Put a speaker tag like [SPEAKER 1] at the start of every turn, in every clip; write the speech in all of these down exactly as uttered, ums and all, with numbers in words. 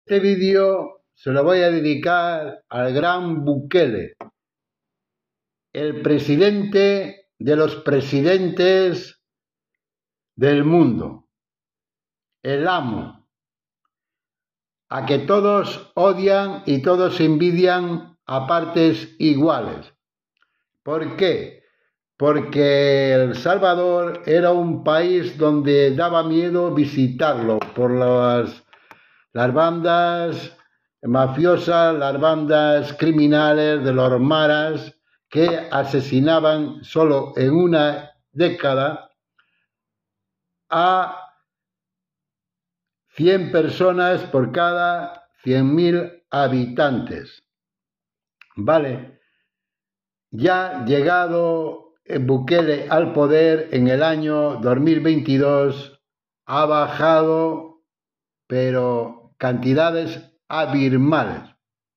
[SPEAKER 1] Este vídeo se lo voy a dedicar al gran Bukele, el presidente de los presidentes del mundo, el amo, a que todos odian y todos envidian a partes iguales. ¿Por qué? Porque El Salvador era un país donde daba miedo visitarlo por las, las bandas mafiosas, las bandas criminales de los maras que asesinaban solo en una década a cien personas por cada cien mil habitantes. Vale, ya llegado Bukele al poder en el año dos mil veintidós, ha bajado, pero cantidades abismales.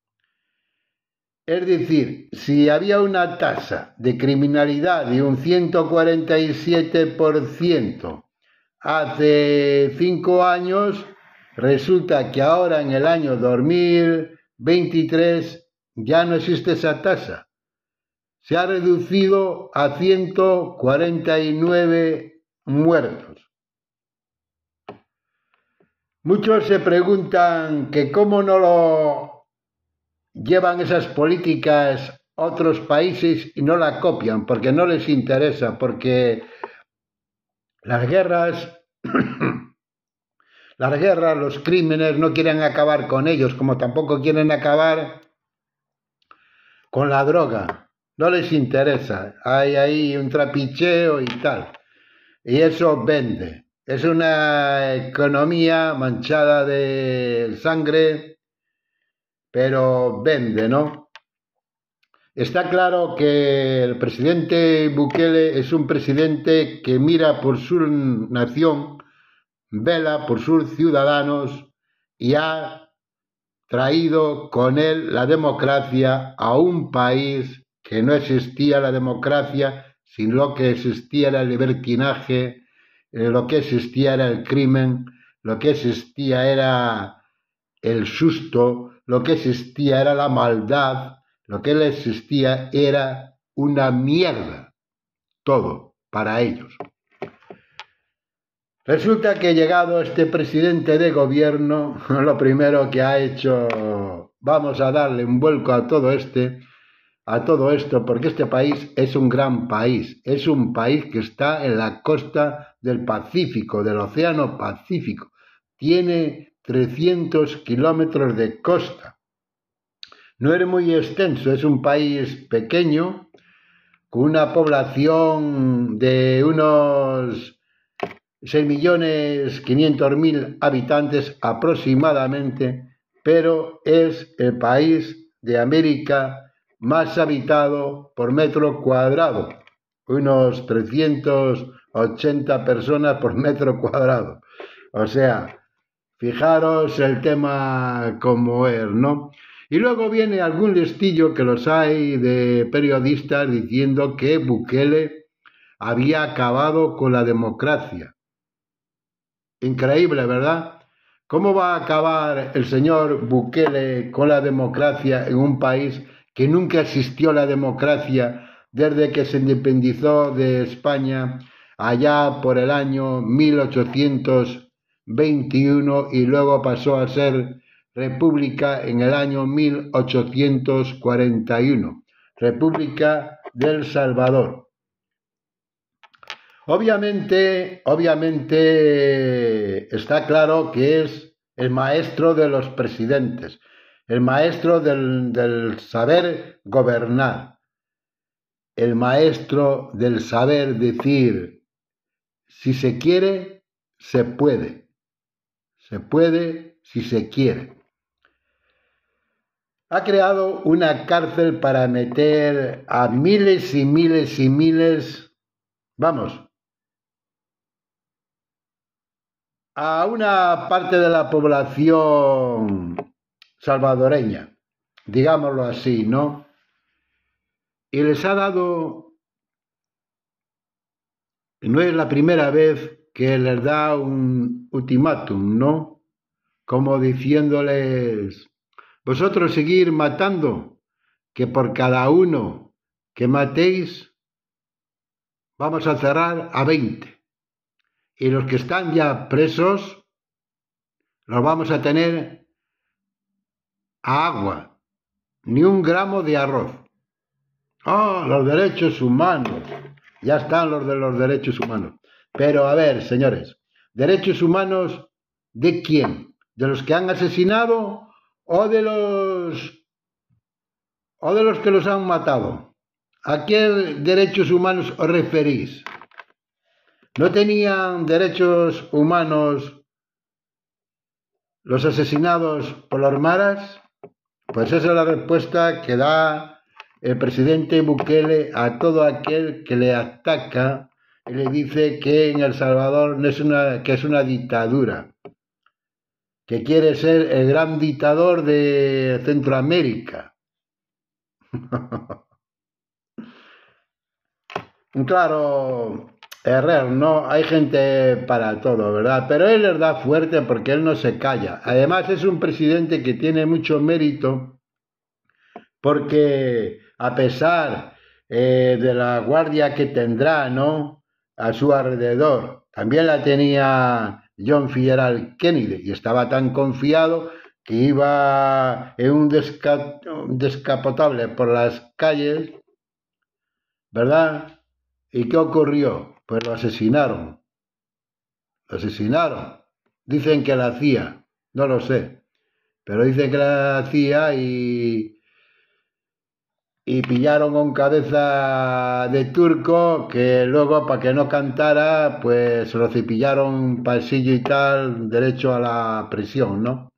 [SPEAKER 1] Es decir, si había una tasa de criminalidad de un ciento cuarenta y siete por ciento hace cinco años, resulta que ahora en el año dos mil veintitrés ya no existe esa tasa. Se ha reducido a ciento cuarenta y nueve muertos. Muchos se preguntan que cómo no lo llevan esas políticas otros países y no la copian, porque no les interesa, porque las guerras, las guerras, los crímenes no quieren acabar con ellos, como tampoco quieren acabar con la droga. No les interesa, hay ahí un trapicheo y tal, y eso vende. Es una economía manchada de sangre, pero vende, ¿no? Está claro que el presidente Bukele es un presidente que mira por su nación, vela por sus ciudadanos y ha traído con él la democracia a un país que no existía la democracia, sino lo que existía era el libertinaje, lo que existía era el crimen, lo que existía era el susto, lo que existía era la maldad, lo que existía era una mierda, todo para ellos. Resulta que llegado este presidente de gobierno, lo primero que ha hecho, vamos a darle un vuelco a todo este, a todo esto, porque este país es un gran país, es un país que está en la costa del Pacífico, del Océano Pacífico, tiene trescientos kilómetros de costa, no es muy extenso, es un país pequeño, con una población de unos seis millones quinientos mil habitantes aproximadamente, pero es el país de América más habitado por metro cuadrado, unos trescientas ochenta personas por metro cuadrado. O sea, fijaros el tema como es, ¿no? Y luego viene algún listillo que los hay de periodistas diciendo que Bukele había acabado con la democracia. Increíble, ¿verdad? ¿Cómo va a acabar el señor Bukele con la democracia en un país que nunca existió la democracia desde que se independizó de España allá por el año mil ochocientos veintiuno y luego pasó a ser república en el año mil ochocientos cuarenta y uno, República del Salvador? Obviamente, obviamente está claro que es el maestro de los presidentes, el maestro del, del saber gobernar, el maestro del saber decir, si se quiere, se puede, se puede si se quiere. Ha creado una cárcel para meter a miles y miles y miles, vamos, a una parte de la población salvadoreña, digámoslo así, ¿no? Y les ha dado, no es la primera vez que les da un ultimátum, ¿no? como diciéndoles, vosotros seguir matando, que por cada uno que matéis vamos a cerrar a veinte. Y los que están ya presos los vamos a tener a agua, ni un gramo de arroz. ¡Oh, los derechos humanos! Ya están los de los derechos humanos. Pero a ver, señores, ¿derechos humanos de quién? ¿De los que han asesinado o de los o de los que los han matado? ¿A qué derechos humanos os referís? ¿No tenían derechos humanos los asesinados por los maras? Pues esa es la respuesta que da el presidente Bukele a todo aquel que le ataca y le dice que en El Salvador no es una, que es una dictadura, que quiere ser el gran dictador de Centroamérica. Claro, Herrera, no, hay gente para todo, ¿verdad? Pero él les da fuerte porque él no se calla. Además es un presidente que tiene mucho mérito porque a pesar eh, de la guardia que tendrá, ¿no?, a su alrededor, también la tenía John Fitzgerald Kennedy y estaba tan confiado que iba en un, desca un descapotable por las calles, ¿verdad? ¿Y qué ocurrió? Pues lo asesinaron. Lo asesinaron. Dicen que la hacía, no lo sé, pero dicen que la hacía y... y pillaron con cabeza de turco que luego, para que no cantara, pues lo cepillaron pasillo y tal, derecho a la prisión, ¿no?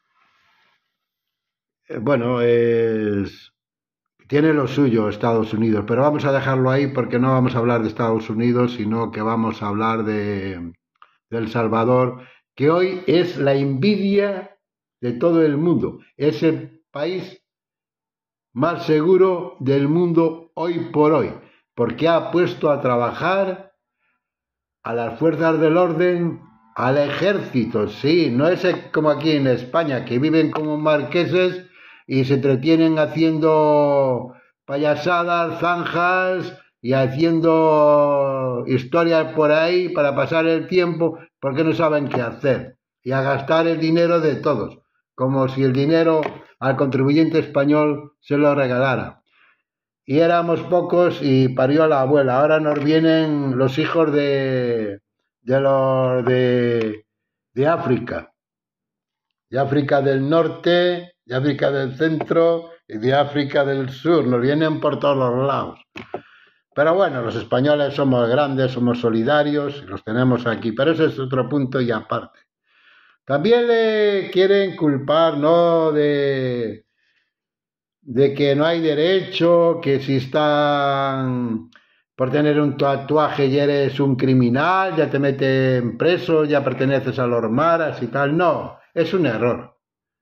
[SPEAKER 1] Eh, bueno, es... tiene lo suyo Estados Unidos, pero vamos a dejarlo ahí porque no vamos a hablar de Estados Unidos, sino que vamos a hablar de, de El Salvador, que hoy es la envidia de todo el mundo. Es el país más seguro del mundo hoy por hoy, porque ha puesto a trabajar a las fuerzas del orden, al ejército. Sí, no es como aquí en España, que viven como marqueses y se entretienen haciendo payasadas, zanjas y haciendo historias por ahí para pasar el tiempo porque no saben qué hacer, y a gastar el dinero de todos, como si el dinero al contribuyente español se lo regalara. Y éramos pocos y parió la abuela. Ahora nos vienen los hijos de, de los de, de África, de África del Norte, de África del Centro y de África del Sur. Nos vienen por todos los lados. Pero bueno, los españoles somos grandes, somos solidarios, los tenemos aquí, pero ese es otro punto y aparte. También le quieren culpar, ¿no?, de, de que no hay derecho, que si están por tener un tatuaje ya eres un criminal, ya te meten preso, ya perteneces a los maras y tal. No, es un error.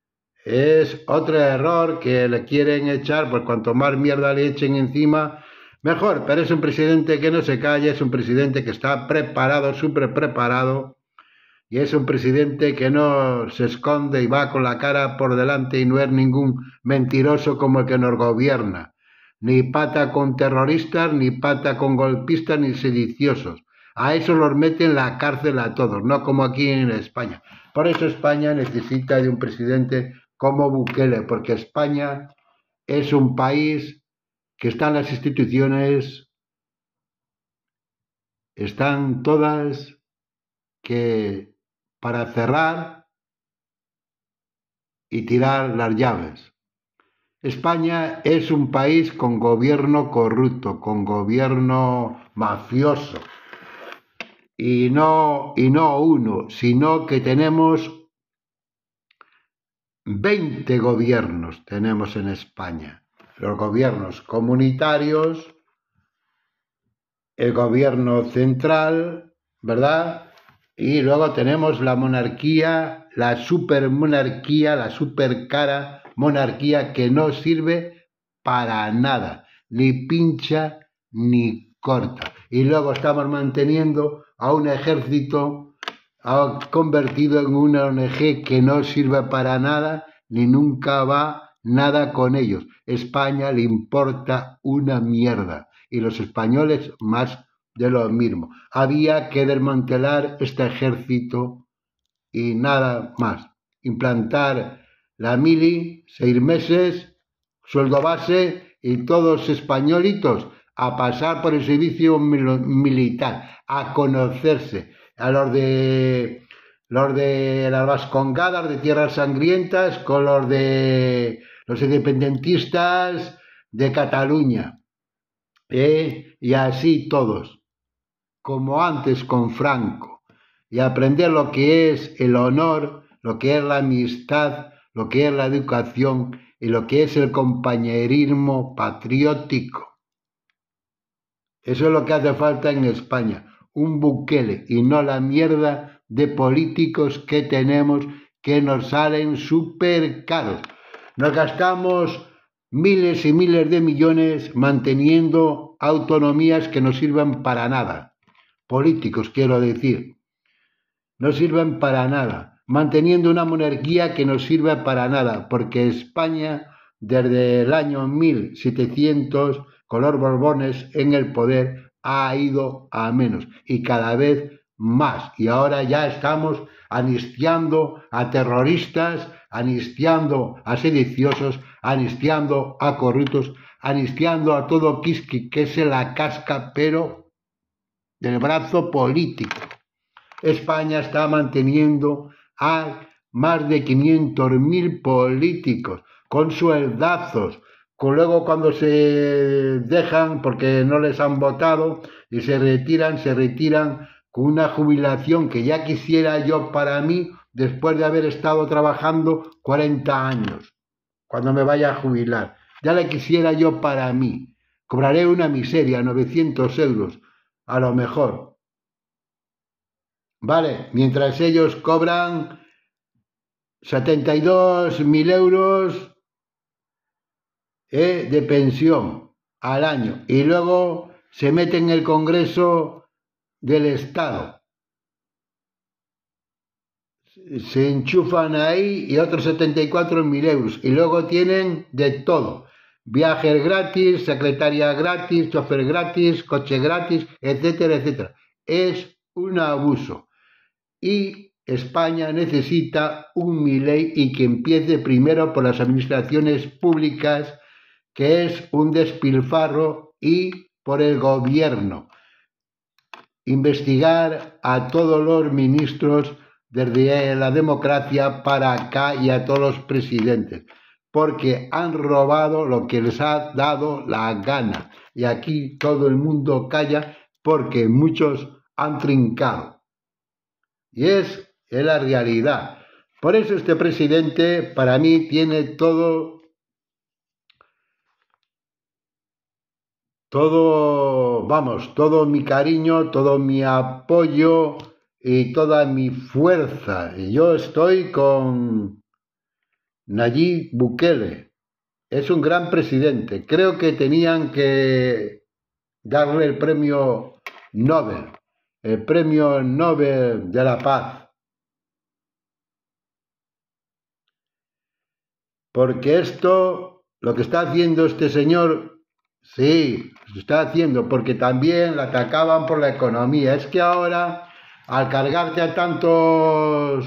[SPEAKER 1] Es otro error que le quieren echar, pues cuanto más mierda le echen encima, mejor. Pero es un presidente que no se calla, es un presidente que está preparado, súper preparado. Y es un presidente que no se esconde y va con la cara por delante y no es ningún mentiroso como el que nos gobierna. Ni pata con terroristas, ni pata con golpistas, ni sediciosos. A eso los meten en la cárcel a todos, no como aquí en España. Por eso España necesita de un presidente como Bukele, porque España es un país que están las instituciones, están todas que... para cerrar y tirar las llaves. España es un país con gobierno corrupto, con gobierno mafioso. Y no, y no uno, sino que tenemos veinte gobiernos tenemos en España. Los gobiernos comunitarios, el gobierno central, ¿verdad? Y luego tenemos la monarquía, la supermonarquía, la supercara monarquía que no sirve para nada, ni pincha ni corta. Y luego estamos manteniendo a un ejército ha convertido en una O N G que no sirve para nada ni nunca va nada con ellos. España le importa una mierda y los españoles más de lo mismo. Había que desmantelar este ejército y nada más. Implantar la mili, seis meses, sueldo base y todos españolitos a pasar por el servicio militar, a conocerse, a los de los de las Vascongadas de Tierras Sangrientas con los de los independentistas de Cataluña, ¿eh? Y así todos, como antes con Franco, y aprender lo que es el honor, lo que es la amistad, lo que es la educación y lo que es el compañerismo patriótico. Eso es lo que hace falta en España, un Bukele y no la mierda de políticos que tenemos que nos salen súper caros. Nos gastamos miles y miles de millones manteniendo autonomías que no sirven para nada. Políticos, quiero decir, no sirven para nada. Manteniendo una monarquía que no sirve para nada, porque España, desde el año mil setecientos, con los Borbones en el poder, ha ido a menos y cada vez más. Y ahora ya estamos anistiando a terroristas, anistiando a sediciosos, anistiando a corruptos, anistiando a todo quisqui que se la casca, pero del brazo político. España está manteniendo a más de quinientos mil políticos con sueldazos. Luego cuando se dejan porque no les han votado y se retiran, se retiran con una jubilación que ya quisiera yo para mí después de haber estado trabajando cuarenta años, cuando me vaya a jubilar. Ya la quisiera yo para mí. Cobraré una miseria, novecientos euros, a lo mejor. Vale, mientras ellos cobran setenta y dos mil euros ¿Eh? de pensión al año y luego se mete en el Congreso del Estado, se enchufan ahí y otros setenta y cuatro mil euros y luego tienen de todo, viajes gratis, secretaria gratis, chofer gratis, coche gratis, etcétera, etcétera. Es un abuso y España necesita un Milei y que empiece primero por las administraciones públicas, que es un despilfarro, y por el gobierno. Investigar a todos los ministros desde la democracia para acá y a todos los presidentes, porque han robado lo que les ha dado la gana. Y aquí todo el mundo calla porque muchos han trincado. Y es, es la realidad. Por eso este presidente para mí tiene todo... Todo, vamos, todo mi cariño, todo mi apoyo y toda mi fuerza. Y yo estoy con Nayib Bukele. Es un gran presidente. Creo que tenían que darle el premio Nobel, el premio Nobel de la Paz. Porque esto, lo que está haciendo este señor... Sí, se está haciendo, porque también la atacaban por la economía. Es que ahora, al cargarte a tantos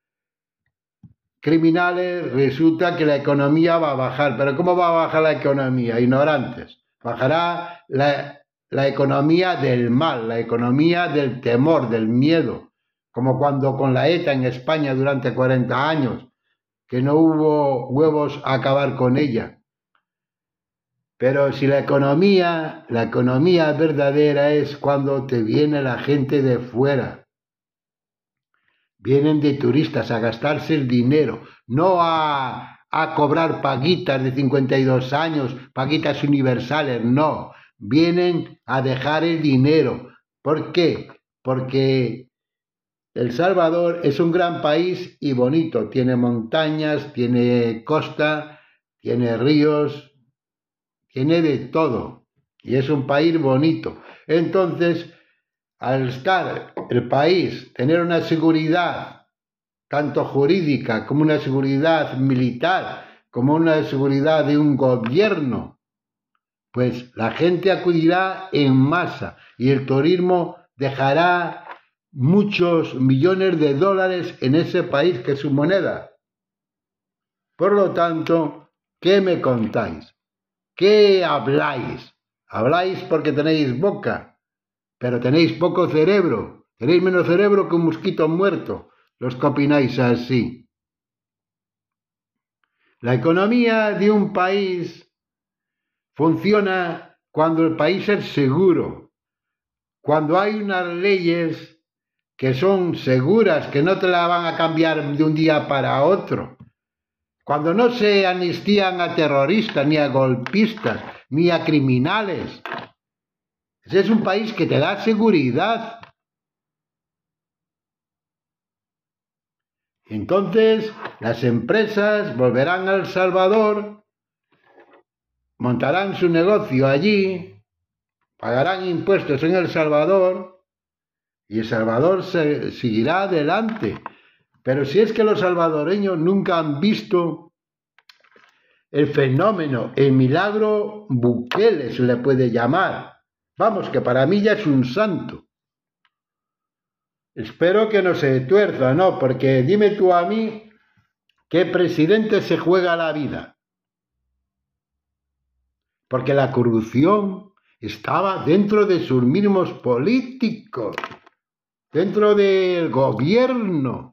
[SPEAKER 1] criminales, resulta que la economía va a bajar. ¿Pero cómo va a bajar la economía? Ignorantes. Bajará la, la economía del mal, la economía del temor, del miedo. Como cuando con la ETA en España durante cuarenta años, que no hubo huevos a acabar con ella. Pero si la economía, la economía verdadera es cuando te viene la gente de fuera. Vienen de turistas a gastarse el dinero, no a, a cobrar paguitas de cincuenta y dos años, paguitas universales, no. Vienen a dejar el dinero. ¿Por qué? Porque El Salvador es un gran país y bonito. Tiene montañas, tiene costa, tiene ríos, tiene de todo y es un país bonito. Entonces, al estar el país, tener una seguridad, tanto jurídica como una seguridad militar, como una seguridad de un gobierno, pues la gente acudirá en masa y el turismo dejará muchos millones de dólares en ese país que es su moneda. Por lo tanto, ¿qué me contáis? ¿Qué habláis? Habláis porque tenéis boca, pero tenéis poco cerebro. Tenéis menos cerebro que un mosquito muerto, los que opináis así. La economía de un país funciona cuando el país es seguro, cuando hay unas leyes que son seguras, que no te la van a cambiar de un día para otro, cuando no se amnistían a terroristas, ni a golpistas, ni a criminales. Ese es un país que te da seguridad. Entonces, las empresas volverán a El Salvador, montarán su negocio allí, pagarán impuestos en El Salvador y El Salvador se, seguirá adelante. Pero si es que los salvadoreños nunca han visto el fenómeno, el milagro Bukele se le puede llamar. Vamos, que para mí ya es un santo. Espero que no se tuerza, ¿no? Porque dime tú a mí qué presidente se juega la vida. Porque la corrupción estaba dentro de sus mismos políticos, dentro del gobierno.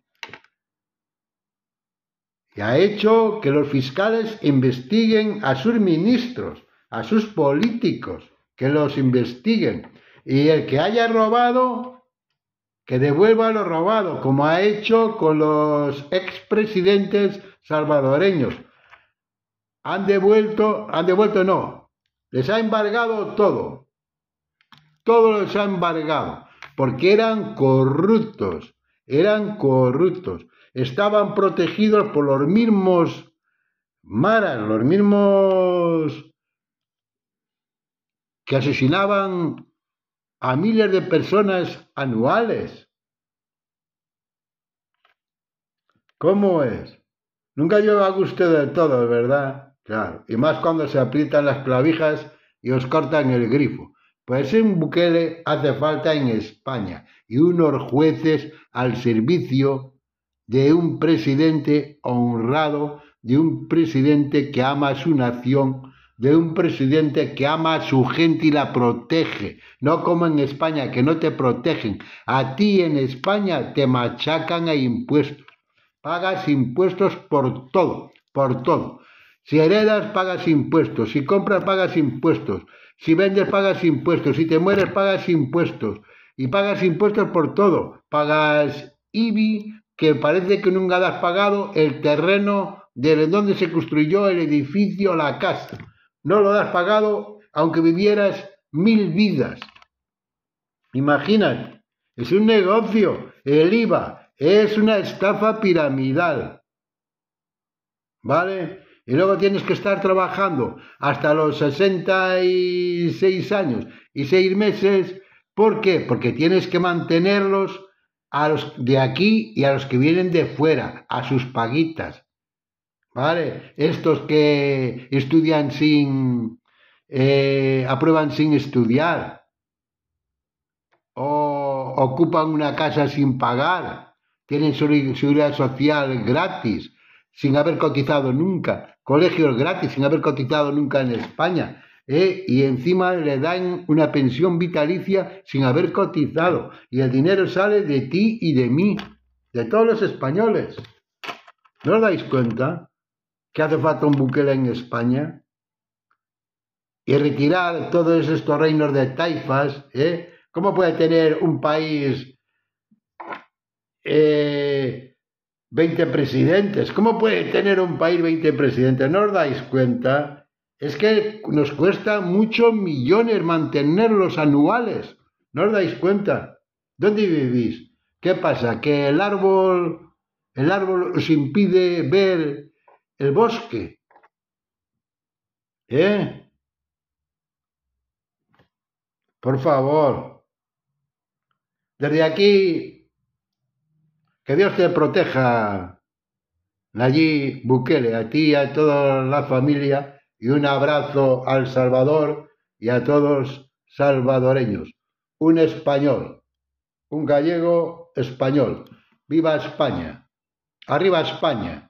[SPEAKER 1] Y ha hecho que los fiscales investiguen a sus ministros, a sus políticos, que los investiguen. Y el que haya robado, que devuelva lo robado, como ha hecho con los expresidentes salvadoreños. Han devuelto, han devuelto no, les ha embargado todo. Todo les ha embargado, porque eran corruptos, eran corruptos. Estaban protegidos por los mismos maras, los mismos que asesinaban a miles de personas anuales. ¿Cómo es? Nunca llega a gusto de todo, ¿verdad? Claro, y más cuando se aprietan las clavijas y os cortan el grifo. Pues un Bukele hace falta en España y unos jueces al servicio de un presidente honrado, de un presidente que ama a su nación, de un presidente que ama a su gente y la protege, no como en España, que no te protegen. A ti en España te machacan a impuestos, pagas impuestos por todo, por todo. Si heredas, pagas impuestos, si compras, pagas impuestos, si vendes, pagas impuestos, si te mueres, pagas impuestos, y pagas impuestos por todo. Pagas I B I, que parece que nunca has pagado el terreno de donde se construyó el edificio, la casa. No lo has pagado aunque vivieras mil vidas. Imagínate, es un negocio, el I V A, es una estafa piramidal. ¿Vale? Y luego tienes que estar trabajando hasta los sesenta y seis años y seis meses. ¿Por qué? Porque tienes que mantenerlos a los de aquí y a los que vienen de fuera, a sus paguitas. ¿Vale? Estos que estudian sin, eh, aprueban sin estudiar, o ocupan una casa sin pagar, tienen seguridad social gratis, sin haber cotizado nunca, colegios gratis, sin haber cotizado nunca en España, ¿eh? Y encima le dan una pensión vitalicia sin haber cotizado, y el dinero sale de ti y de mí, de todos los españoles. ¿No os dais cuenta que hace falta un Bukele en España? Y retirar todos estos reinos de taifas, ¿eh? ¿Cómo puede tener un país eh, veinte presidentes? ¿Cómo puede tener un país veinte presidentes? ¿No os dais cuenta? Es que nos cuesta muchos millones mantenerlos anuales. ¿No os dais cuenta? ¿Dónde vivís? ¿Qué pasa? ¿Que el árbol, el árbol os impide ver el bosque? ¿Eh? Por favor. Desde aquí, que Dios te proteja, Nayib Bukele, a ti y a toda la familia, y un abrazo al Salvador y a todos salvadoreños. Un español, un gallego español. ¡Viva España! ¡Arriba España!